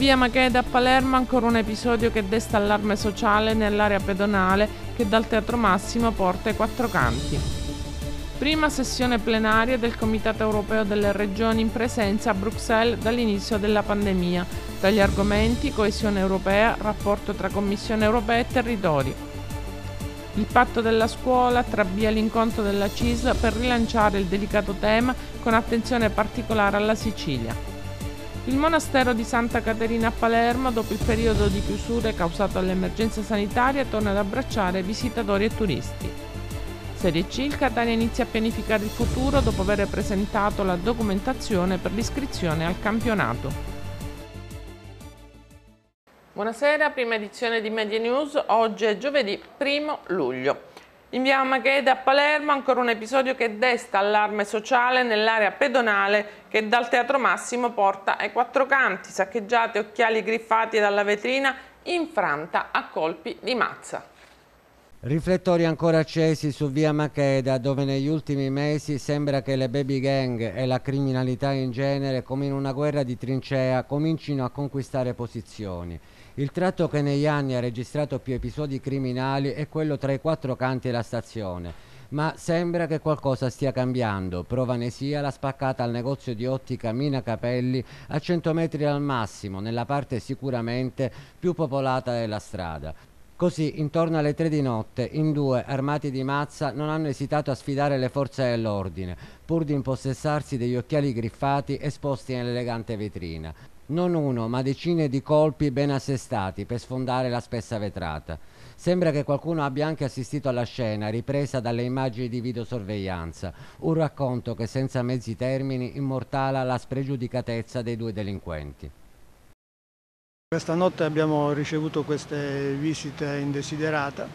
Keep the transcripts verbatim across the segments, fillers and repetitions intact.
via Macheda a Palermo ancora un episodio che desta allarme sociale nell'area pedonale che dal Teatro Massimo porta ai Quattro Canti. Prima sessione plenaria del Comitato Europeo delle Regioni in presenza a Bruxelles dall'inizio della pandemia. Tra gli argomenti coesione europea, rapporto tra Commissione europea e territori. Il patto della scuola travia l'incontro della C I S L per rilanciare il delicato tema con attenzione particolare alla Sicilia. Il monastero di Santa Caterina a Palermo, dopo il periodo di chiusure causato dall'emergenza sanitaria, torna ad abbracciare visitatori e turisti. Serie C, il Catania inizia a pianificare il futuro dopo aver presentato la documentazione per l'iscrizione al campionato. Buonasera, prima edizione di Media News, oggi è giovedì primo luglio. In via Macheda a Palermo ancora un episodio che desta allarme sociale nell'area pedonale che dal Teatro Massimo porta ai Quattro Canti, saccheggiate, occhiali griffati dalla vetrina, infranta a colpi di mazza. Riflettori ancora accesi su via Macheda, dove negli ultimi mesi sembra che le baby gang e la criminalità in genere, come in una guerra di trincea, comincino a conquistare posizioni. Il tratto che negli anni ha registrato più episodi criminali è quello tra i Quattro Canti e la stazione, ma sembra che qualcosa stia cambiando. Prova ne sia la spaccata al negozio di ottica Mina Capelli a cento metri al massimo, nella parte sicuramente più popolata della strada. Così, intorno alle tre di notte, in due, armati di mazza, non hanno esitato a sfidare le forze dell'ordine, pur di impossessarsi degli occhiali griffati esposti nell'elegante vetrina. Non uno, ma decine di colpi ben assestati per sfondare la spessa vetrata. Sembra che qualcuno abbia anche assistito alla scena, ripresa dalle immagini di videosorveglianza, un racconto che senza mezzi termini immortala la spregiudicatezza dei due delinquenti. Questa notte abbiamo ricevuto queste visite indesiderate.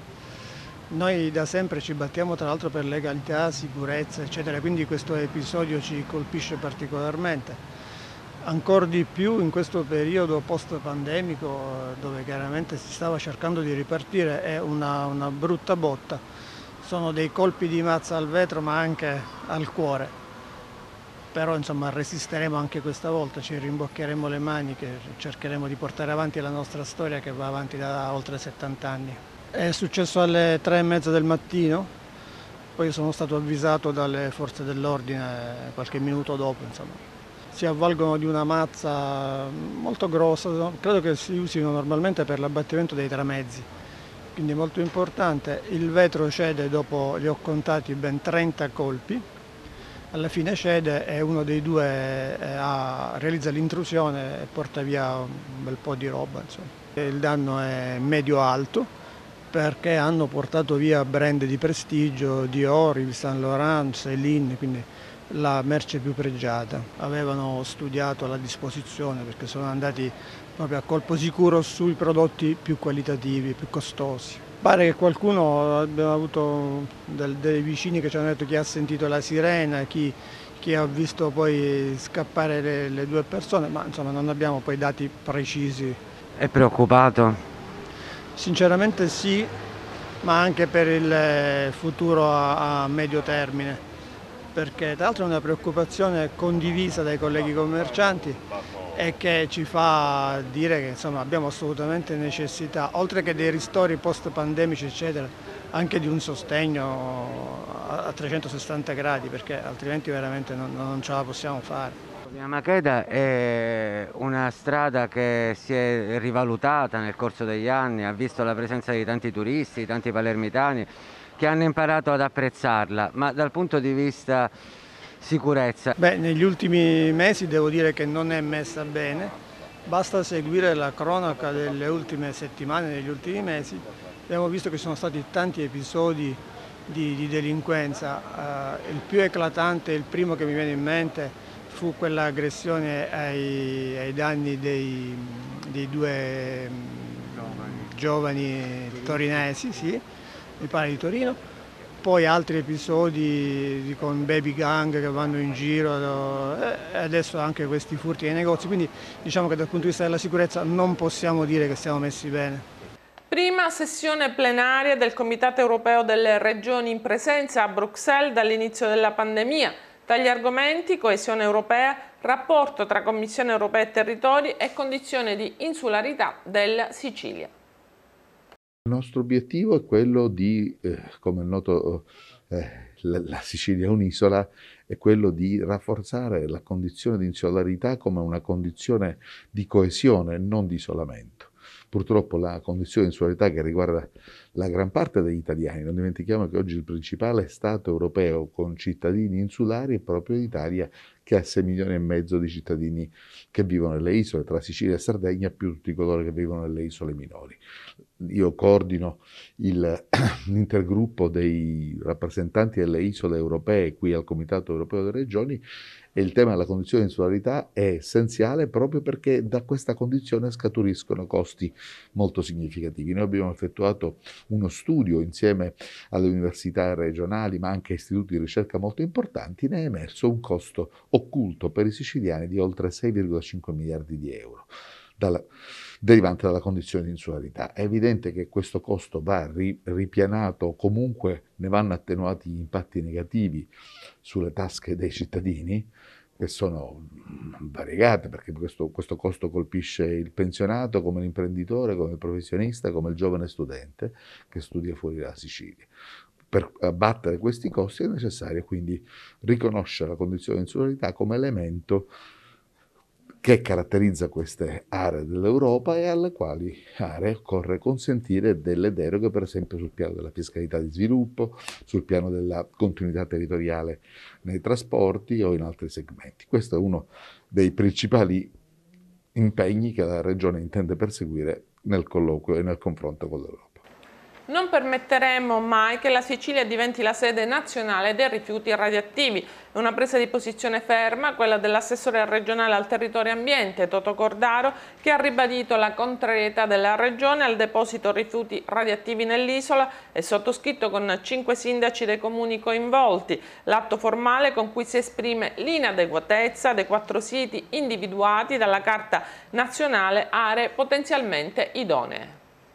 Noi da sempre ci battiamo tra l'altro per legalità, sicurezza, eccetera, quindi questo episodio ci colpisce particolarmente. Ancora di più in questo periodo post-pandemico, dove chiaramente si stava cercando di ripartire, è una, una brutta botta. Sono dei colpi di mazza al vetro ma anche al cuore. Però insomma resisteremo anche questa volta, ci rimboccheremo le maniche, cercheremo di portare avanti la nostra storia che va avanti da oltre settanta anni. È successo alle tre e mezza del mattino, poi sono stato avvisato dalle forze dell'ordine qualche minuto dopo. Insomma. Si avvalgono di una mazza molto grossa, credo che si usino normalmente per l'abbattimento dei tramezzi, quindi molto importante. Il vetro cede dopo, li ho contati, ben trenta colpi. Alla fine cede e uno dei due eh, ha, realizza l'intrusione e porta via un bel po' di roba. Insomma. Il danno è medio-alto perché hanno portato via brand di prestigio, Dior, Yves Saint Laurent, Celine, quindi la merce più pregiata. Avevano studiato la disposizione perché sono andati proprio a colpo sicuro sui prodotti più qualitativi, più costosi. Pare che qualcuno, abbiamo avuto del, dei vicini che ci hanno detto chi ha sentito la sirena, chi, chi ha visto poi scappare le, le due persone, ma insomma non abbiamo poi dati precisi. È preoccupato? Sinceramente sì, ma anche per il futuro a, a medio termine, perché tra l'altro è una preoccupazione condivisa dai colleghi commercianti e che ci fa dire che insomma, abbiamo assolutamente necessità, oltre che dei ristori post-pandemici eccetera, anche di un sostegno a trecentosessanta gradi, perché altrimenti veramente non, non ce la possiamo fare. Via Macheda è una strada che si è rivalutata nel corso degli anni, ha visto la presenza di tanti turisti, tanti palermitani che hanno imparato ad apprezzarla, ma dal punto di vista sicurezza? Beh, negli ultimi mesi devo dire che non è messa bene, basta seguire la cronaca delle ultime settimane, degli ultimi mesi, abbiamo visto che ci sono stati tanti episodi di, di delinquenza, uh, il più eclatante, il primo che mi viene in mente, fu quell'aggressione ai, ai danni dei, dei due giovani, giovani torinesi, sì, mi pare di Torino. Poi altri episodi con baby gang che vanno in giro e adesso anche questi furti nei negozi, quindi diciamo che dal punto di vista della sicurezza non possiamo dire che siamo messi bene. Prima sessione plenaria del Comitato Europeo delle Regioni in presenza a Bruxelles dall'inizio della pandemia. Tra gli argomenti coesione europea, rapporto tra Commissione europea e territori e condizione di insularità della Sicilia. Il nostro obiettivo è quello di, eh, come è noto, eh, la, la Sicilia è un'isola, è quello di rafforzare la condizione di insularità come una condizione di coesione, non di isolamento. Purtroppo la condizione di insularità che riguarda la gran parte degli italiani, non dimentichiamo che oggi il principale Stato europeo con cittadini insulari è proprio l'Italia, che ha sei milioni e mezzo di cittadini che vivono nelle isole, tra Sicilia e Sardegna, più tutti coloro che vivono nelle isole minori. Io coordino l'intergruppo dei rappresentanti delle isole europee qui al Comitato Europeo delle Regioni, e il tema della condizione di insularità è essenziale proprio perché da questa condizione scaturiscono costi molto significativi. Noi abbiamo effettuato uno studio insieme alle università regionali, ma anche a istituti di ricerca molto importanti, ne è emerso un costo occulto per i siciliani di oltre sei virgola cinque miliardi di euro. Dalla, derivante dalla condizione di insularità. È evidente che questo costo va ri, ripianato, comunque ne vanno attenuati gli impatti negativi sulle tasche dei cittadini, che sono variegate, perché questo, questo costo colpisce il pensionato come l'imprenditore, come il professionista, come il giovane studente che studia fuori dalla Sicilia. Per abbattere questi costi è necessario quindi riconoscere la condizione di insularità come elemento che caratterizza queste aree dell'Europa e alle quali aree occorre consentire delle deroghe, per esempio sul piano della fiscalità di sviluppo, sul piano della continuità territoriale nei trasporti o in altri segmenti. Questo è uno dei principali impegni che la Regione intende perseguire nel colloquio e nel confronto con l'Europa. Non permetteremo mai che la Sicilia diventi la sede nazionale dei rifiuti radioattivi. È una presa di posizione ferma, quella dell'assessore regionale al territorio e ambiente, Toto Cordaro, che ha ribadito la contrarietà della Regione al deposito rifiuti radioattivi nell'isola e sottoscritto con cinque sindaci dei comuni coinvolti l'atto formale con cui si esprime l'inadeguatezza dei quattro siti individuati dalla Carta Nazionale Aree Potenzialmente Idonee.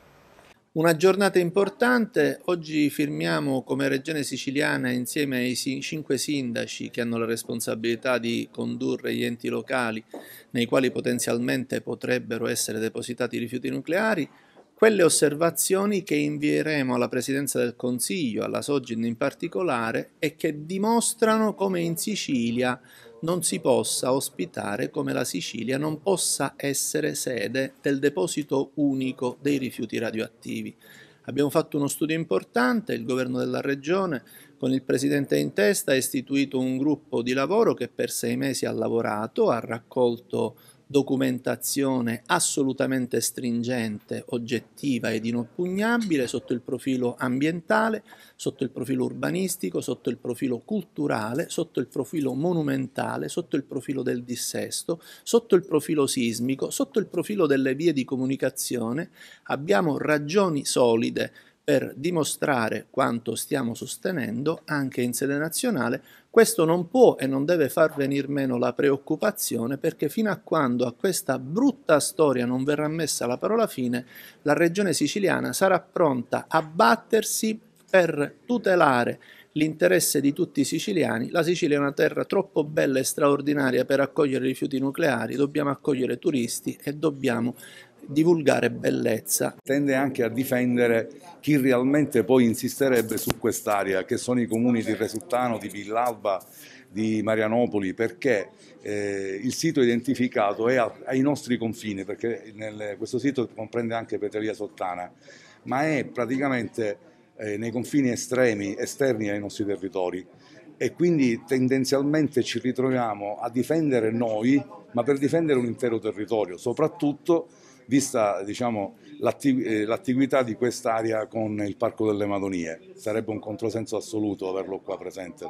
Una giornata importante, oggi firmiamo come Regione Siciliana insieme ai cinque sindaci che hanno la responsabilità di condurre gli enti locali nei quali potenzialmente potrebbero essere depositati rifiuti nucleari, quelle osservazioni che invieremo alla Presidenza del Consiglio, alla Sogin in particolare, e che dimostrano come in Sicilia non si possa ospitare, come la Sicilia non possa essere sede del deposito unico dei rifiuti radioattivi. Abbiamo fatto uno studio importante, il governo della regione con il presidente in testa ha istituito un gruppo di lavoro che per sei mesi ha lavorato, ha raccolto documentazione assolutamente stringente, oggettiva ed inoppugnabile sotto il profilo ambientale, sotto il profilo urbanistico, sotto il profilo culturale, sotto il profilo monumentale, sotto il profilo del dissesto, sotto il profilo sismico, sotto il profilo delle vie di comunicazione. Abbiamo ragioni solide per dimostrare quanto stiamo sostenendo anche in sede nazionale. Questo non può e non deve far venir meno la preoccupazione, perché fino a quando a questa brutta storia non verrà messa la parola fine, la Regione siciliana sarà pronta a battersi per tutelare l'interesse di tutti i siciliani. La Sicilia è una terra troppo bella e straordinaria per accogliere rifiuti nucleari, dobbiamo accogliere turisti e dobbiamo divulgare bellezza. Tende anche a difendere chi realmente poi insisterebbe su quest'area, che sono i comuni di Resuttano, di Villalba, di Marianopoli, perché eh, il sito identificato è a, ai nostri confini, perché nel, questo sito comprende anche Petrelia Sottana, ma è praticamente eh, nei confini estremi, esterni ai nostri territori, e quindi tendenzialmente ci ritroviamo a difendere noi, ma per difendere un intero territorio, soprattutto vista, diciamo, l'attività di quest'area con il Parco delle Madonie. Sarebbe un controsenso assoluto averlo qua presente.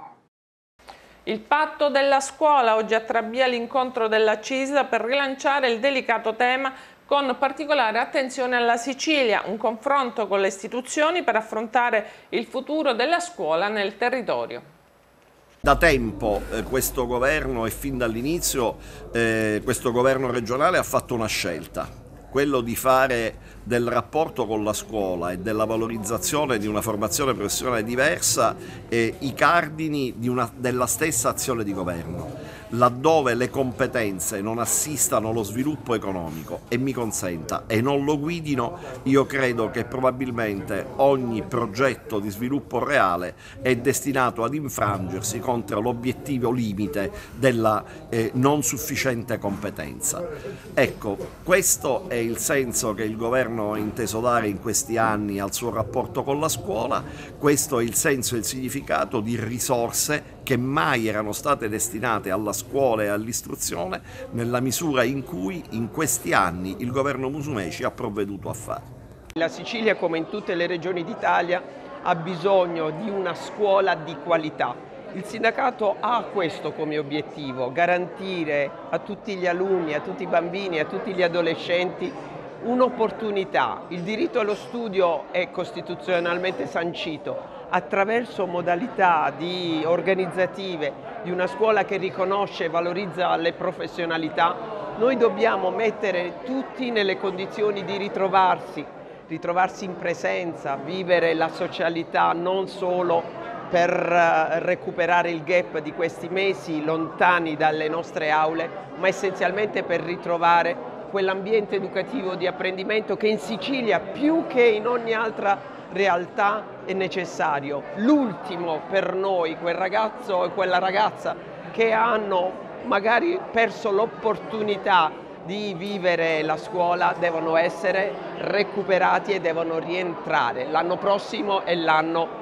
Il patto della scuola oggi attrabbia l'incontro della C I S L per rilanciare il delicato tema con particolare attenzione alla Sicilia, un confronto con le istituzioni per affrontare il futuro della scuola nel territorio. Da tempo eh, questo governo e fin dall'inizio eh, questo governo regionale ha fatto una scelta. quello di fare del rapporto con la scuola e della valorizzazione di una formazione professionale diversa eh, i cardini di una, della stessa azione di governo, laddove le competenze non assistano lo sviluppo economico e mi consenta e non lo guidino, io credo che probabilmente ogni progetto di sviluppo reale è destinato ad infrangersi contro l'obiettivo limite della eh, non sufficiente competenza. Ecco, questo è il senso che il governo ha inteso dare in questi anni al suo rapporto con la scuola, questo è il senso e il significato di risorse che mai erano state destinate alla scuola e all'istruzione nella misura in cui in questi anni il governo Musumeci ha provveduto a fare. La Sicilia, come in tutte le regioni d'Italia, ha bisogno di una scuola di qualità. Il sindacato ha questo come obiettivo, garantire a tutti gli alunni, a tutti i bambini, a tutti gli adolescenti un'opportunità. Il diritto allo studio è costituzionalmente sancito attraverso modalità di organizzative di una scuola che riconosce e valorizza le professionalità. Noi dobbiamo mettere tutti nelle condizioni di ritrovarsi, ritrovarsi in presenza, vivere la socialità non solo per recuperare il gap di questi mesi lontani dalle nostre aule, ma essenzialmente per ritrovare quell'ambiente educativo di apprendimento che in Sicilia, più che in ogni altra realtà, è necessario. L'ultimo per noi, quel ragazzo e quella ragazza che hanno magari perso l'opportunità di vivere la scuola, devono essere recuperati e devono rientrare. L'anno prossimo è l'anno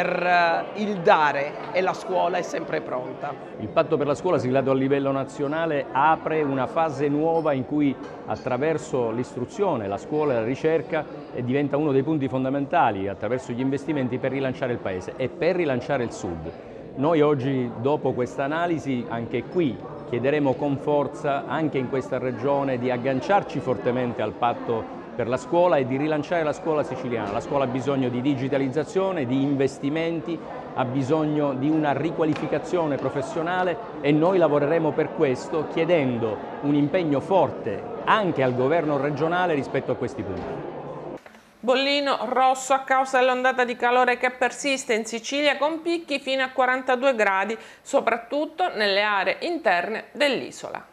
per il dare e la scuola è sempre pronta. Il patto per la scuola siglato a livello nazionale apre una fase nuova in cui attraverso l'istruzione, la scuola e la ricerca diventa uno dei punti fondamentali attraverso gli investimenti per rilanciare il Paese e per rilanciare il Sud. Noi oggi, dopo questa analisi, anche qui chiederemo con forza, anche in questa regione, di agganciarci fortemente al patto per la scuola e di rilanciare la scuola siciliana. La scuola ha bisogno di digitalizzazione, di investimenti, ha bisogno di una riqualificazione professionale e noi lavoreremo per questo chiedendo un impegno forte anche al governo regionale rispetto a questi punti. Bollino rosso a causa dell'ondata di calore che persiste in Sicilia con picchi fino a quarantadue gradi, soprattutto nelle aree interne dell'isola.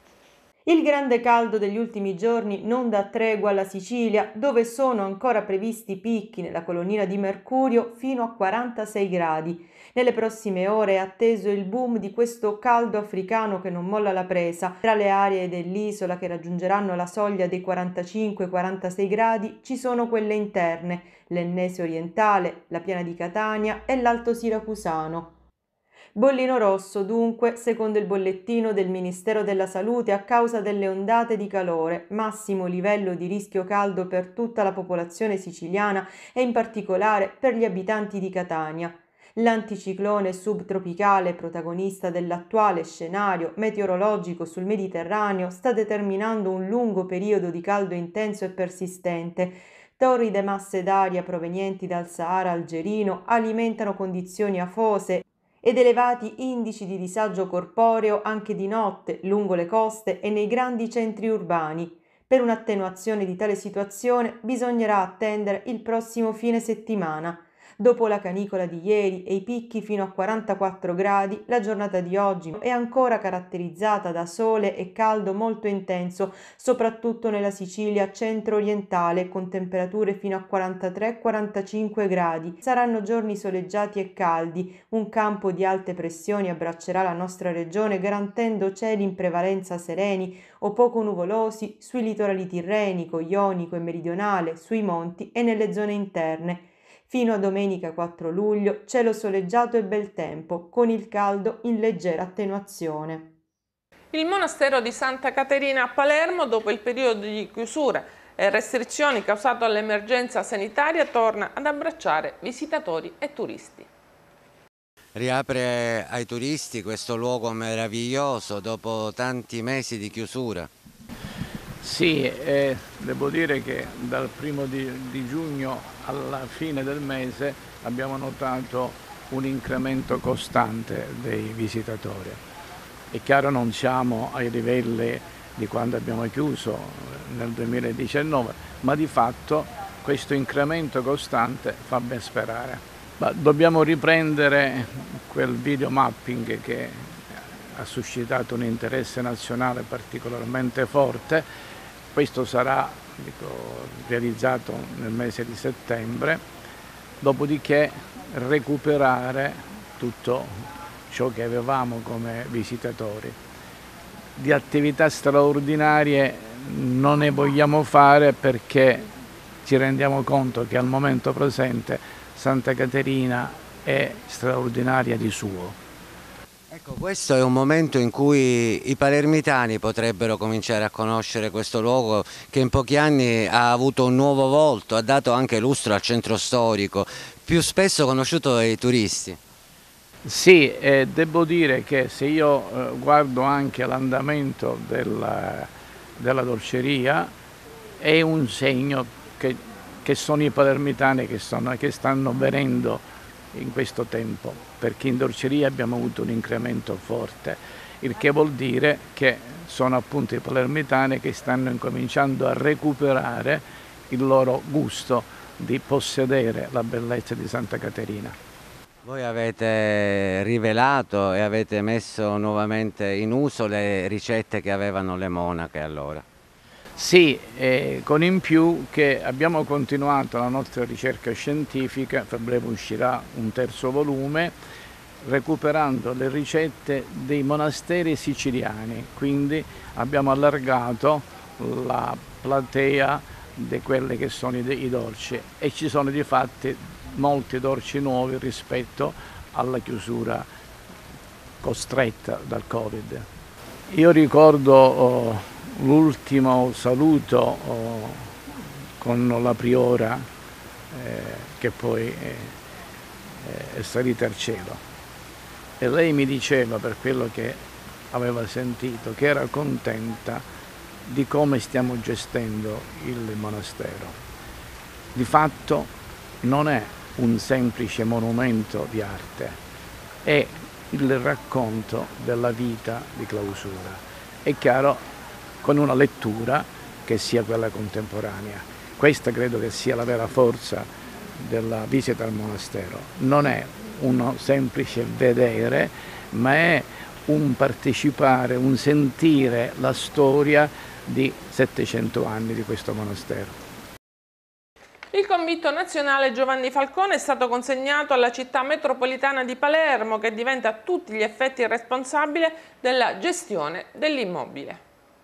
Il grande caldo degli ultimi giorni non dà tregua alla Sicilia, dove sono ancora previsti picchi nella colonnina di Mercurio fino a quarantasei gradi. Nelle prossime ore è atteso il boom di questo caldo africano che non molla la presa. Tra le aree dell'isola che raggiungeranno la soglia dei quarantacinque quarantasei gradi ci sono quelle interne, l'Ennese orientale, la Piana di Catania e l'Alto Siracusano. Bollino rosso dunque, secondo il bollettino del Ministero della Salute, a causa delle ondate di calore, massimo livello di rischio caldo per tutta la popolazione siciliana e in particolare per gli abitanti di Catania. L'anticiclone subtropicale, protagonista dell'attuale scenario meteorologico sul Mediterraneo, sta determinando un lungo periodo di caldo intenso e persistente. Torride masse d'aria provenienti dal Sahara algerino alimentano condizioni afose ed elevati indici di disagio corporeo anche di notte lungo le coste e nei grandi centri urbani. Per un'attenuazione di tale situazione bisognerà attendere il prossimo fine settimana. Dopo la canicola di ieri e i picchi fino a quarantaquattro gradi, la giornata di oggi è ancora caratterizzata da sole e caldo molto intenso, soprattutto nella Sicilia centro-orientale, con temperature fino a quarantatré quarantacinque gradi. Saranno giorni soleggiati e caldi. Un campo di alte pressioni abbraccerà la nostra regione, garantendo cieli in prevalenza sereni o poco nuvolosi sui litorali tirrenico, ionico e meridionale, sui monti e nelle zone interne. Fino a domenica quattro luglio, cielo soleggiato e bel tempo, con il caldo in leggera attenuazione. Il monastero di Santa Caterina a Palermo, dopo il periodo di chiusura e restrizioni causato dall'emergenza sanitaria, torna ad abbracciare visitatori e turisti. Riapre ai turisti questo luogo meraviglioso dopo tanti mesi di chiusura. Sì, eh, devo dire che dal primo di, di giugno alla fine del mese abbiamo notato un incremento costante dei visitatori. È chiaro non siamo ai livelli di quando abbiamo chiuso nel duemiladiciannove, ma di fatto questo incremento costante fa ben sperare. Ma dobbiamo riprendere quel video mapping che ha suscitato un interesse nazionale particolarmente forte. Questo sarà dico, realizzato nel mese di settembre, dopodiché recuperare tutto ciò che avevamo come visitatori. Di attività straordinarie non ne vogliamo fare perché ci rendiamo conto che al momento presente Santa Caterina è straordinaria di suo. Ecco, questo è un momento in cui i palermitani potrebbero cominciare a conoscere questo luogo che in pochi anni ha avuto un nuovo volto, ha dato anche lustro al centro storico, più spesso conosciuto dai turisti. Sì, eh, devo dire che se io eh, guardo anche l'andamento della, della dolceria è un segno che, che sono i palermitani che, sono, che stanno venendo in questo tempo, perché in dolceria abbiamo avuto un incremento forte, il che vuol dire che sono appunto i palermitani che stanno incominciando a recuperare il loro gusto di possedere la bellezza di Santa Caterina. Voi avete rivelato e avete messo nuovamente in uso le ricette che avevano le monache allora. Sì, eh, con in più che abbiamo continuato la nostra ricerca scientifica, fra breve uscirà un terzo volume, recuperando le ricette dei monasteri siciliani, quindi abbiamo allargato la platea di quelli che sono i, i dolci e ci sono di fatti molti dolci nuovi rispetto alla chiusura costretta dal Covid. Io ricordo oh, l'ultimo saluto oh, con la priora eh, che poi eh, è salita al cielo e lei mi diceva, per quello che aveva sentito, che era contenta di come stiamo gestendo il monastero. Di fatto non è un semplice monumento di arte, è il racconto della vita di clausura. È chiaro, con una lettura che sia quella contemporanea. Questa credo che sia la vera forza della visita al monastero. Non è uno semplice vedere, ma è un partecipare, un sentire la storia di settecento anni di questo monastero. Il convitto nazionale Giovanni Falcone è stato consegnato alla città metropolitana di Palermo, che diventa a tutti gli effetti responsabile della gestione dell'immobile.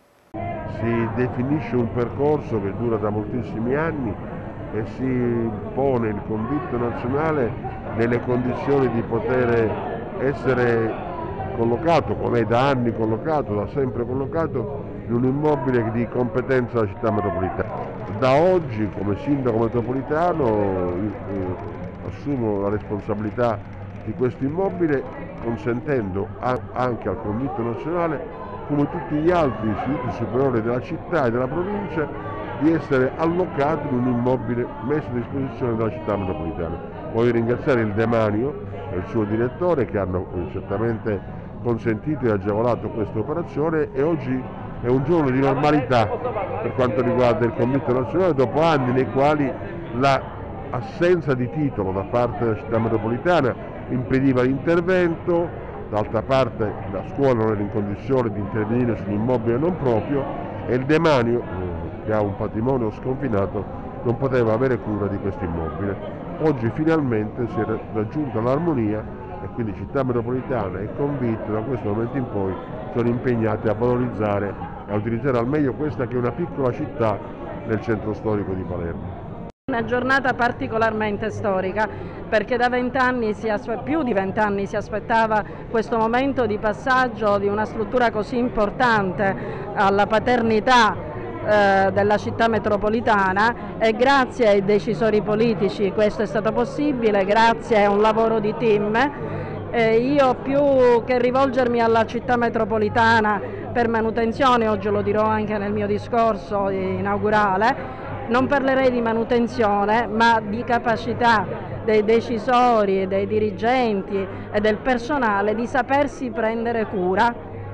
Si definisce un percorso che dura da moltissimi anni e si pone il convitto nazionale nelle condizioni di poter essere collocato, come è da anni collocato, da sempre collocato, in un immobile di competenza della città metropolitana. Da oggi, come sindaco metropolitano, eh, assumo la responsabilità di questo immobile, consentendo a, anche al convitto nazionale, come tutti gli altri istituti superiori della città e della provincia, di essere allocato in un immobile messo a disposizione della città metropolitana. Voglio ringraziare il Demanio e il suo direttore che hanno certamente consentito e agevolato questa operazione, e oggi è un giorno di normalità per quanto riguarda il convitto nazionale, dopo anni nei quali l'assenza di titolo da parte della città metropolitana impediva l'intervento. D'altra parte la scuola non era in condizione di intervenire sull'immobile non proprio e il Demanio, eh, che ha un patrimonio sconfinato, non poteva avere cura di questo immobile. Oggi finalmente si è raggiunta l'armonia e quindi città metropolitana e convitto da questo momento in poi sono impegnati a valorizzare e a utilizzare al meglio questa che è una piccola città nel centro storico di Palermo. Una giornata particolarmente storica perché da vent'anni, più di vent'anni si aspettava questo momento di passaggio di una struttura così importante alla paternità eh, della città metropolitana, e grazie ai decisori politici questo è stato possibile, grazie a un lavoro di team. Eh, io più che rivolgermi alla città metropolitana per manutenzione, oggi lo dirò anche nel mio discorso inaugurale, non parlerei di manutenzione, ma di capacità dei decisori, dei dirigenti e del personale di sapersi prendere cura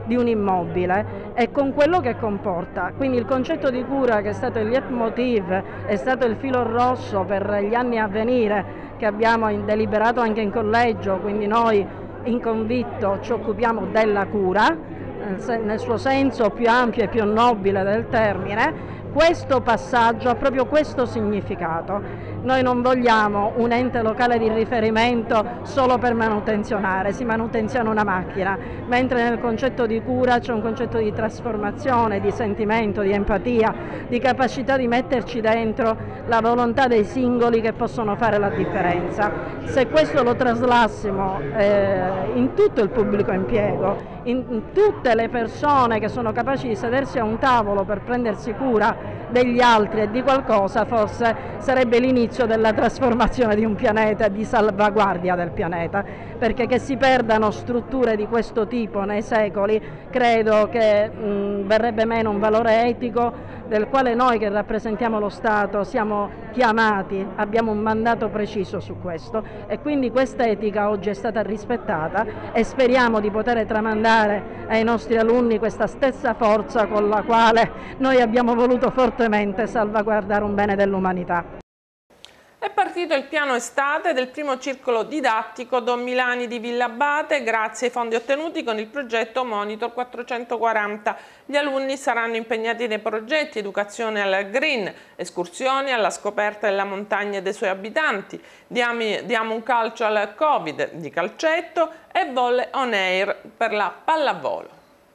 di un immobile e con quello che comporta. Quindi il concetto di cura, che è stato il leitmotiv, è stato il filo rosso per gli anni a venire, che abbiamo deliberato anche in collegio, quindi noi in Convitto ci occupiamo della cura, nel suo senso più ampio e più nobile del termine. Questo passaggio ha proprio questo significato. Noi non vogliamo un ente locale di riferimento solo per manutenzionare, si manutenziona una macchina, mentre nel concetto di cura c'è un concetto di trasformazione, di sentimento, di empatia, di capacità di metterci dentro la volontà dei singoli che possono fare la differenza. Se questo lo traslassimo eh, in tutto il pubblico impiego, in tutte le persone che sono capaci di sedersi a un tavolo per prendersi cura degli altri e di qualcosa, forse sarebbe l'inizio della trasformazione di un pianeta, di salvaguardia del pianeta, perché che si perdano strutture di questo tipo nei secoli credo che mh, verrebbe meno un valore etico del quale noi che rappresentiamo lo Stato siamo chiamati, abbiamo un mandato preciso su questo, e quindi questa etica oggi è stata rispettata e speriamo di poter tramandare ai nostri alunni questa stessa forza con la quale noi abbiamo voluto fortemente salvaguardare un bene dell'umanità. È partito il piano estate del primo circolo didattico Don Milani di Villabate grazie ai fondi ottenuti con il progetto Monitor quattrocentoquaranta. Gli alunni saranno impegnati nei progetti educazione al green, escursioni alla scoperta della montagna e dei suoi abitanti, diamo, diamo un calcio al Covid di calcetto e volley on air per la pallavolo.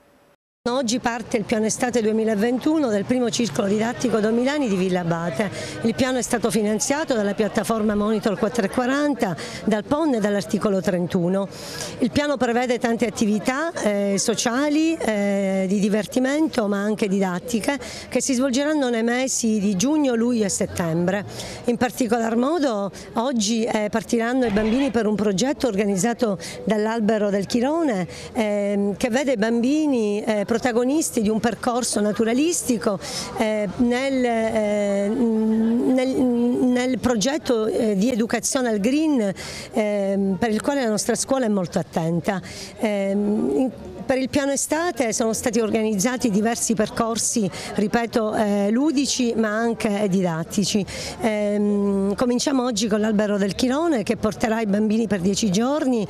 Oggi parte il piano estate duemilaventuno del primo circolo didattico Don Milani di Villabate. Il piano è stato finanziato dalla piattaforma Monitor quattrocentoquaranta, dal P O N e dall'articolo trentuno. Il piano prevede tante attività eh, sociali, eh, di divertimento ma anche didattiche che si svolgeranno nei mesi di giugno, luglio e settembre. In particolar modo oggi eh, partiranno i bambini per un progetto organizzato dall'Albero del Chirone eh, che vede i bambini eh, protagonisti di un percorso naturalistico eh, nel, eh, nel, nel progetto eh, di educazione al green eh, per il quale la nostra scuola è molto attenta. Eh, in, Per il piano estate sono stati organizzati diversi percorsi, ripeto, eh, ludici ma anche didattici. Eh, cominciamo oggi con l'Albero del Chirone che porterà i bambini per dieci giorni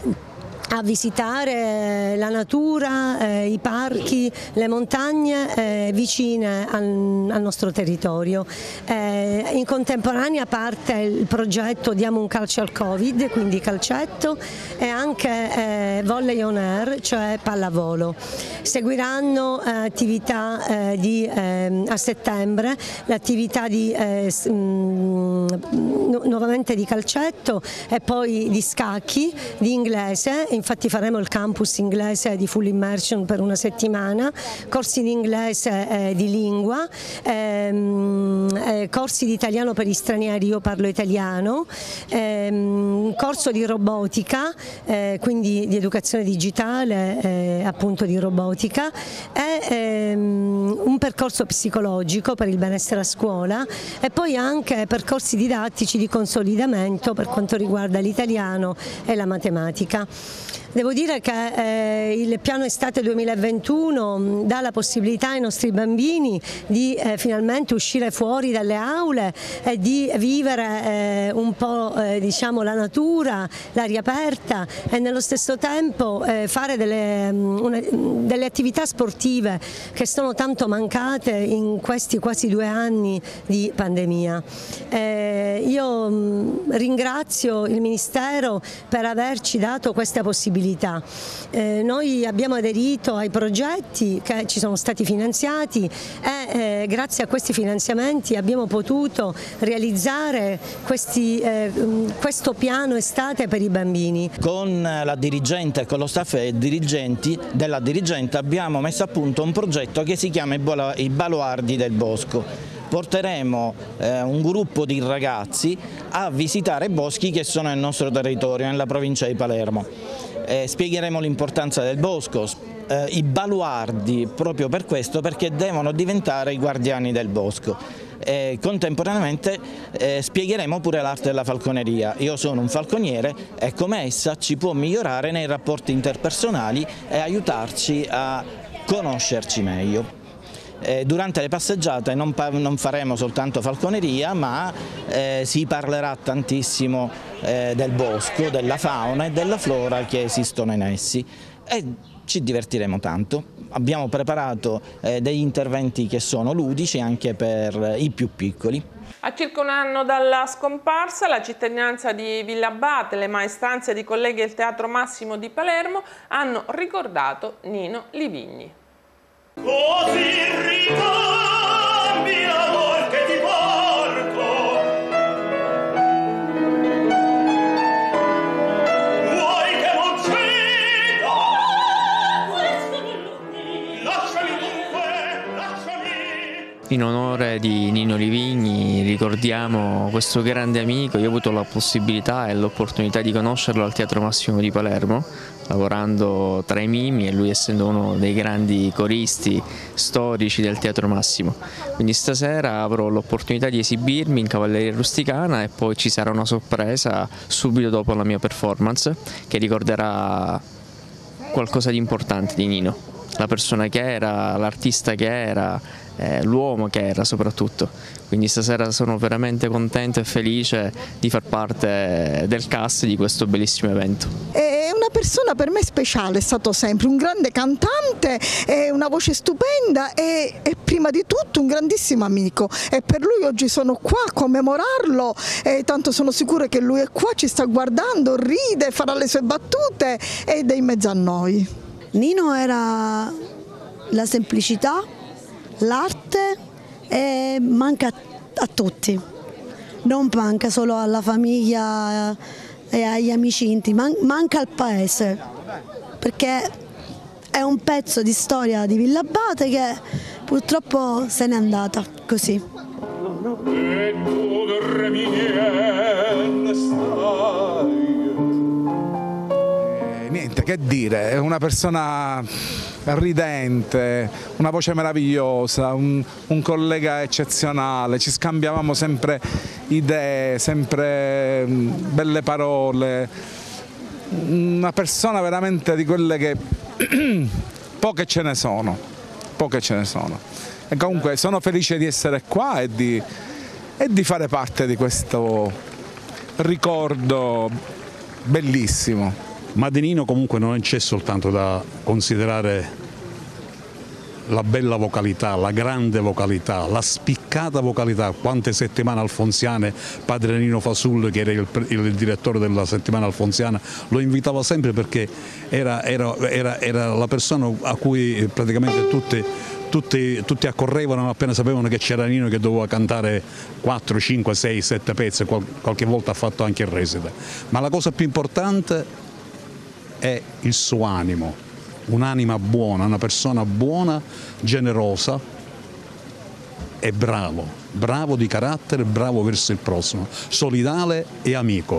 a visitare la natura, eh, i parchi, le montagne eh, vicine al, al nostro territorio. Eh, in contemporanea parte il progetto Diamo un calcio al Covid, quindi calcetto, e anche eh, volley on air, cioè pallavolo. Seguiranno eh, attività eh, di, eh, a settembre, l'attività di eh, nu nuovamente di calcetto e poi di scacchi, di inglese. Infatti faremo il campus inglese di full immersion per una settimana, corsi di inglese eh, di lingua, ehm, eh, corsi di italiano per gli stranieri, io parlo italiano, ehm, corso di robotica, eh, quindi di educazione digitale, eh, appunto di robotica, e ehm, un percorso psicologico per il benessere a scuola e poi anche percorsi didattici di consolidamento per quanto riguarda l'italiano e la matematica. Devo dire che eh, il piano estate duemilaventuno dà la possibilità ai nostri bambini di eh, finalmente uscire fuori dalle aule e di vivere eh, un po' eh, diciamo, la natura, l'aria aperta e nello stesso tempo eh, fare delle, una, delle attività sportive che sono tanto mancate in questi quasi due anni di pandemia. Eh, io mh, ringrazio il Ministero per averci dato questa possibilità. Eh, noi abbiamo aderito ai progetti che ci sono stati finanziati e eh, grazie a questi finanziamenti abbiamo potuto realizzare questi, eh, questo piano estate per i bambini. Con la dirigente e con lo staff e dirigenti della dirigente abbiamo messo a punto un progetto che si chiama I Baluardi del Bosco. Porteremo eh, un gruppo di ragazzi a visitare boschi che sono nel nostro territorio, nella provincia di Palermo. Eh, spiegheremo l'importanza del bosco, eh, i baluardi proprio per questo, perché devono diventare i guardiani del bosco. e contemporaneamente eh, spiegheremo pure l'arte della falconeria. Io sono un falconiere e come essa ci può migliorare nei rapporti interpersonali e aiutarci a conoscerci meglio. Eh, durante le passeggiate non, non faremo soltanto falconeria, ma eh, si parlerà tantissimo eh, del bosco, della fauna e della flora che esistono in essi e ci divertiremo tanto. Abbiamo preparato eh, degli interventi che sono ludici anche per i più piccoli. A circa un anno dalla scomparsa, la cittadinanza di Villabate, le maestranze di colleghi del Teatro Massimo di Palermo hanno ricordato Nino Livigni. Così ricambi l'amor che ti porto, vuoi che non ceda? Lasciami dunque, lasciami. In onore di Nino Livigni ricordiamo questo grande amico. Io ho avuto la possibilità e l'opportunità di conoscerlo al Teatro Massimo di Palermo, lavorando tra i mimi e lui essendo uno dei grandi coristi storici del Teatro Massimo. Quindi stasera avrò l'opportunità di esibirmi in Cavalleria Rusticana e poi ci sarà una sorpresa subito dopo la mia performance che ricorderà qualcosa di importante di Nino, la persona che era, l'artista che era, eh, l'uomo che era soprattutto. Quindi stasera sono veramente contento e felice di far parte del cast di questo bellissimo evento. È una persona per me speciale, è stato sempre un grande cantante, è una voce stupenda e, e prima di tutto un grandissimo amico, e per lui oggi sono qua a commemorarlo e tanto sono sicura che lui è qua, ci sta guardando, ride, farà le sue battute ed è in mezzo a noi. Nino era la semplicità, l'arte e manca a tutti, non manca solo alla famiglia e agli amici intimi, manca al paese, perché è un pezzo di storia di Villabate che purtroppo se n'è andata così. Eh, niente che dire, è una persona ridente, una voce meravigliosa, un, un collega eccezionale, ci scambiavamo sempre idee, sempre belle parole, una persona veramente di quelle che poche ce ne sono, poche ce ne sono. E comunque sono felice di essere qua e di, e di fare parte di questo ricordo bellissimo. Ma di Nino comunque non c'è soltanto da considerare la bella vocalità, la grande vocalità, la spiccata vocalità. Quante settimane alfonsiane padre Nino Fasul, che era il, il direttore della settimana alfonsiana, lo invitava sempre perché era, era, era, era la persona a cui praticamente tutti, tutti, tutti accorrevano appena sapevano che c'era Nino, che doveva cantare quattro, cinque, sei, sette pezzi, qual, qualche volta ha fatto anche il recite. Ma la cosa più importante è il suo animo, un'anima buona, una persona buona, generosa e bravo, bravo di carattere, bravo verso il prossimo, solidale e amico.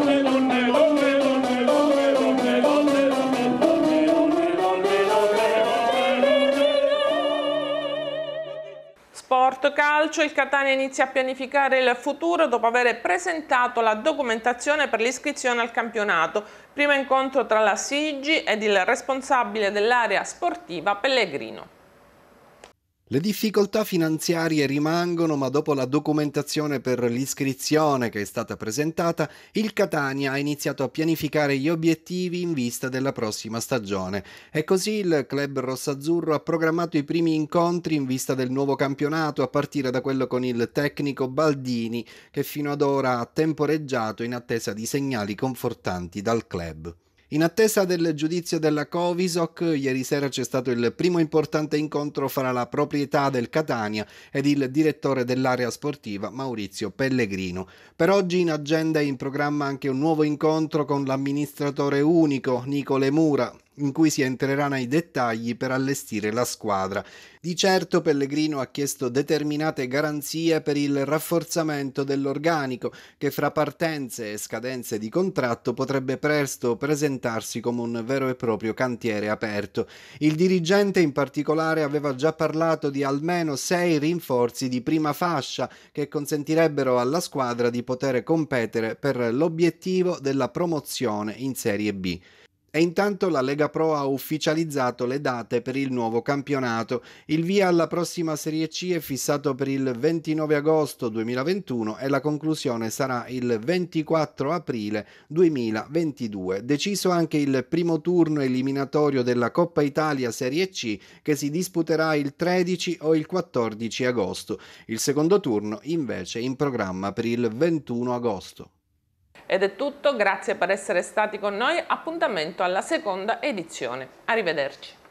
Sport calcio, il Catania inizia a pianificare il futuro dopo aver presentato la documentazione per l'iscrizione al campionato. Primo incontro tra la S I G I ed il responsabile dell'area sportiva Pellegrino. Le difficoltà finanziarie rimangono, ma dopo la documentazione per l'iscrizione che è stata presentata, il Catania ha iniziato a pianificare gli obiettivi in vista della prossima stagione. E così il club rossazzurro ha programmato i primi incontri in vista del nuovo campionato, a partire da quello con il tecnico Baldini, che fino ad ora ha temporeggiato in attesa di segnali confortanti dal club. In attesa del giudizio della Covisoc, ieri sera c'è stato il primo importante incontro fra la proprietà del Catania ed il direttore dell'area sportiva Maurizio Pellegrino. Per oggi in agenda è in programma anche un nuovo incontro con l'amministratore unico Nicole Mura. in cui si entrerà nei dettagli per allestire la squadra. Di certo Pellegrino ha chiesto determinate garanzie per il rafforzamento dell'organico, che fra partenze e scadenze di contratto potrebbe presto presentarsi come un vero e proprio cantiere aperto. Il dirigente in particolare aveva già parlato di almeno sei rinforzi di prima fascia che consentirebbero alla squadra di poter competere per l'obiettivo della promozione in Serie B. E intanto la Lega Pro ha ufficializzato le date per il nuovo campionato. Il via alla prossima Serie C è fissato per il ventinove agosto duemilaventuno e la conclusione sarà il ventiquattro aprile duemilaventidue. Deciso anche il primo turno eliminatorio della Coppa Italia Serie C, che si disputerà il tredici o il quattordici agosto. Il secondo turno invece è in programma per il ventuno agosto. Ed è tutto, grazie per essere stati con noi, appuntamento alla seconda edizione. Arrivederci.